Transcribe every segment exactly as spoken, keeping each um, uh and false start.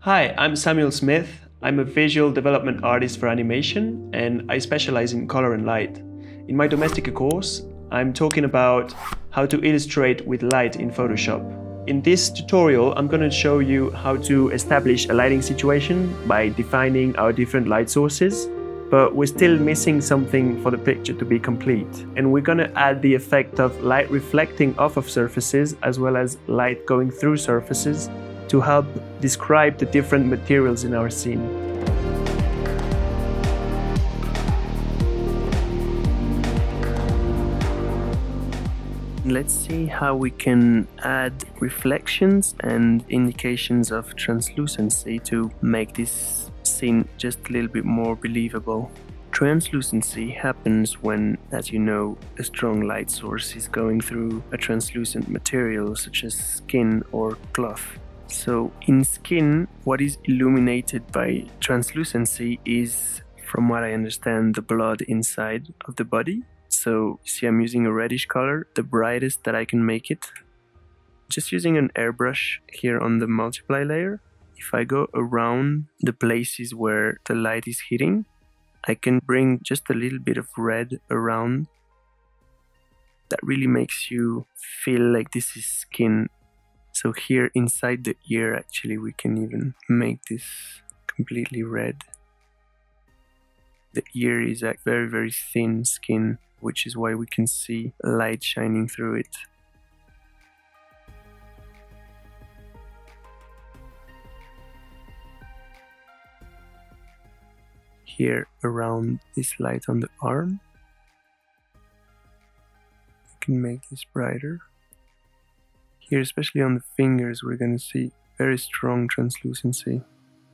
Hi, I'm Samuel Smith. I'm a visual development artist for animation and I specialize in color and light. In my Domestika course, I'm talking about how to illustrate with light in Photoshop. In this tutorial, I'm going to show you how to establish a lighting situation by defining our different light sources, but we're still missing something for the picture to be complete. And we're going to add the effect of light reflecting off of surfaces as well as light going through surfaces to help describe the different materials in our scene. Let's see how we can add reflections and indications of translucency to make this scene just a little bit more believable. Translucency happens when, as you know, a strong light source is going through a translucent material such as skin or cloth. So in skin, what is illuminated by translucency is, from what I understand, the blood inside of the body. So see, I'm using a reddish color, the brightest that I can make it. Just using an airbrush here on the multiply layer. If I go around the places where the light is hitting, I can bring just a little bit of red around. That really makes you feel like this is skin. So here inside the ear, actually, we can even make this completely red. The ear is a very, very thin skin, which is why we can see light shining through it. Here around this light on the arm, we can make this brighter. Here, especially on the fingers, we're going to see very strong translucency.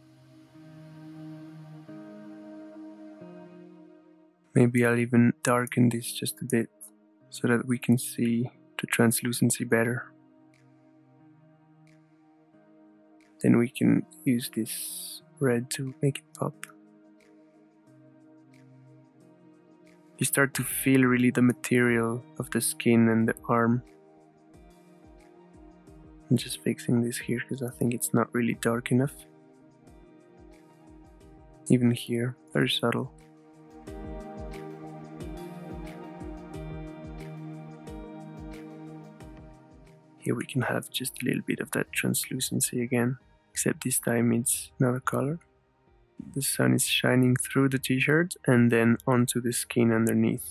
Maybe I'll even darken this just a bit so that we can see the translucency better. Then we can use this red to make it pop. You start to feel really the material of the skin and the arm. I'm just fixing this here because I think it's not really dark enough. Even here, very subtle. Here we can have just a little bit of that translucency again, except this time it's another color. The sun is shining through the t-shirt and then onto the skin underneath.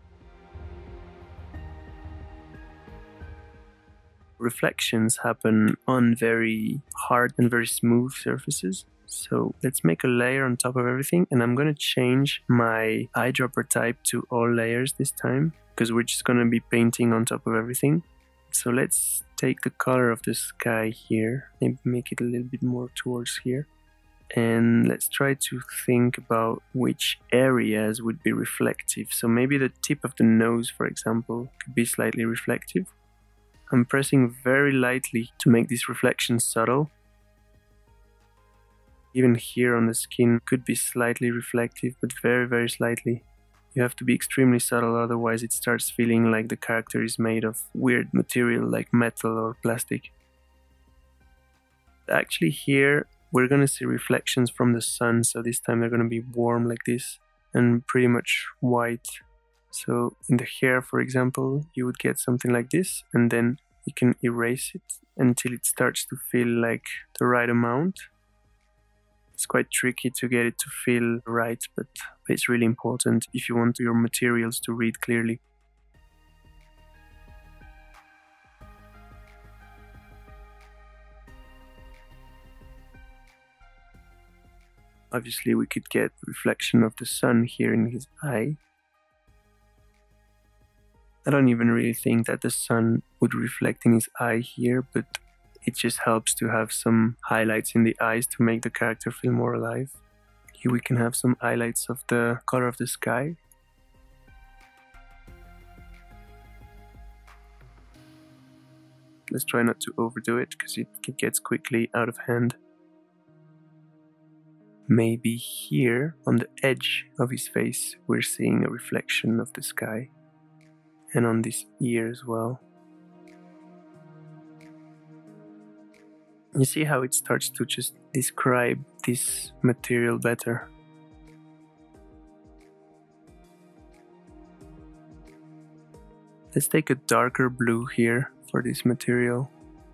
Reflections happen on very hard and very smooth surfaces. So let's make a layer on top of everything, and I'm going to change my eyedropper type to all layers this time because we're just going to be painting on top of everything. So let's take the color of the sky here, maybe make it a little bit more towards here. And let's try to think about which areas would be reflective. So maybe the tip of the nose, for example, could be slightly reflective. I'm pressing very lightly to make this reflection subtle. Even here on the skin could be slightly reflective, but very, very slightly. You have to be extremely subtle, otherwise it starts feeling like the character is made of weird material like metal or plastic. Actually here, we're going to see reflections from the sun, so this time they're going to be warm like this and pretty much white. So in the hair, for example, you would get something like this, and then you can erase it until it starts to feel like the right amount. It's quite tricky to get it to feel right, but it's really important if you want your materials to read clearly. Obviously, we could get reflection of the sun here in his eye. I don't even really think that the sun would reflect in his eye here, but it just helps to have some highlights in the eyes to make the character feel more alive. Here we can have some highlights of the color of the sky. Let's try not to overdo it because it gets quickly out of hand. Maybe here on the edge of his face we're seeing a reflection of the sky. And on this ear as well. You see how it starts to just describe this material better. Let's take a darker blue here for this material.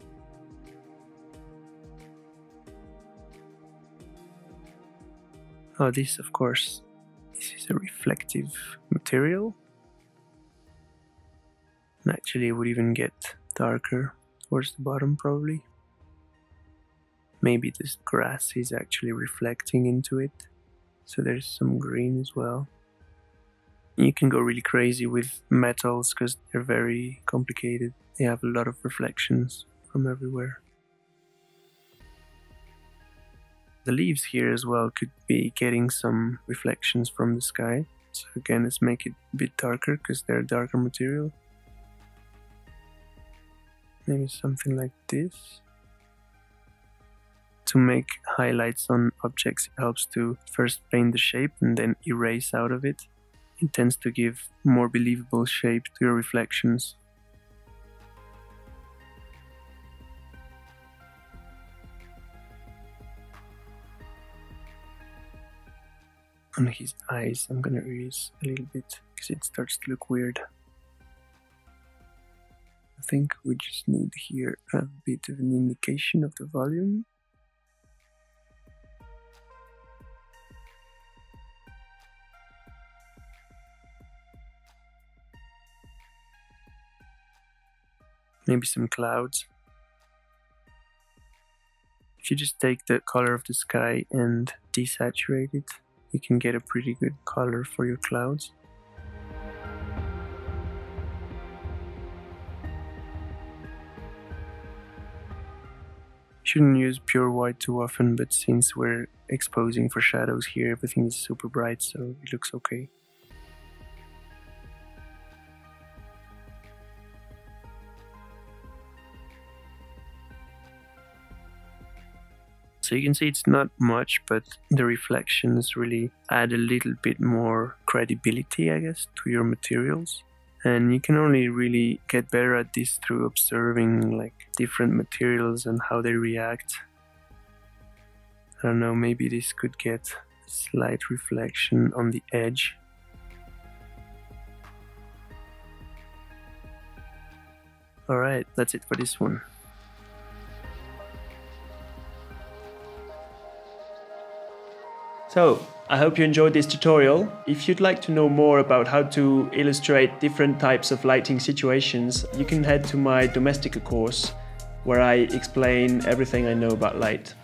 Oh, this, of course, this is a reflective material. And actually, it would even get darker towards the bottom, probably. Maybe this grass is actually reflecting into it, so there's some green as well. You can go really crazy with metals because they're very complicated. They have a lot of reflections from everywhere. The leaves here as well could be getting some reflections from the sky. So again, let's make it a bit darker because they're darker material. Maybe something like this. To make highlights on objects, it helps to first paint the shape and then erase out of it. It tends to give more believable shape to your reflections. On his eyes, I'm gonna erase a little bit because it starts to look weird. I think we just need here a bit of an indication of the volume. Maybe some clouds. If you just take the color of the sky and desaturate it, you can get a pretty good color for your clouds. Shouldn't use pure white too often, but since we're exposing for shadows here, everything is super bright, so it looks okay. So you can see it's not much, but the reflections really add a little bit more credibility, I guess, to your materials. And you can only really get better at this through observing like different materials and how they react. I don't know, maybe this could get a slight reflection on the edge. Alright, that's it for this one. So, I hope you enjoyed this tutorial. If you'd like to know more about how to illustrate different types of lighting situations, you can head to my Domestika course, where I explain everything I know about light.